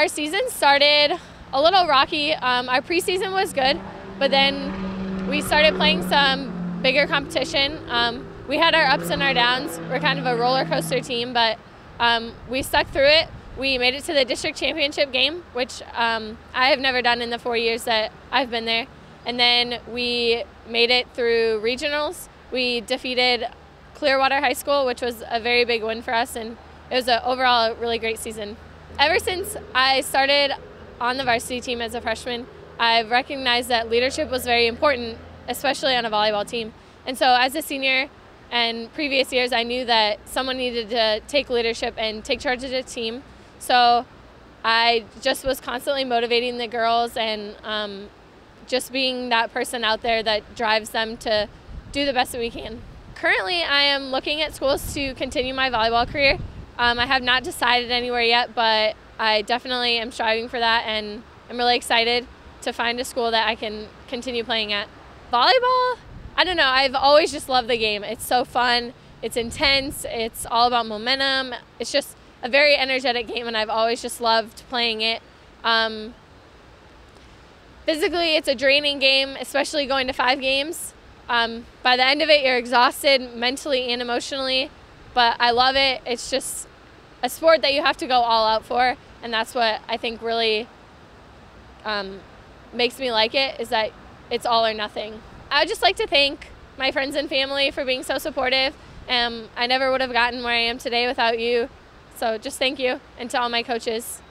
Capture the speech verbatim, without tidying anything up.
Our season started a little rocky. Um, our preseason was good, but then we started playing some bigger competition. Um, we had our ups and our downs. We're kind of a roller coaster team, but um, we stuck through it. We made it to the district championship game, which um, I have never done in the four years that I've been there. And then we made it through regionals. We defeated Clearwater High School, which was a very big win for us, and it was a, overall a really great season. Ever since I started on the varsity team as a freshman, I've recognized that leadership was very important, especially on a volleyball team. And so as a senior and previous years, I knew that someone needed to take leadership and take charge of the team. So I just was constantly motivating the girls and um, just being that person out there that drives them to do the best that we can. Currently, I am looking at schools to continue my volleyball career. Um, I have not decided anywhere yet, but I definitely am striving for that, and I'm really excited to find a school that I can continue playing at. Volleyball, I don't know, I've always just loved the game. It's so fun, it's intense, it's all about momentum. It's just a very energetic game, and I've always just loved playing it. Um, physically, it's a draining game, especially going to five games. Um, by the end of it, you're exhausted mentally and emotionally, but I love it. It's just a sport that you have to go all out for, and that's what I think really um, makes me like it, is that it's all or nothing. I would just like to thank my friends and family for being so supportive. Um, I never would have gotten where I am today without you, so just thank you, and to all my coaches.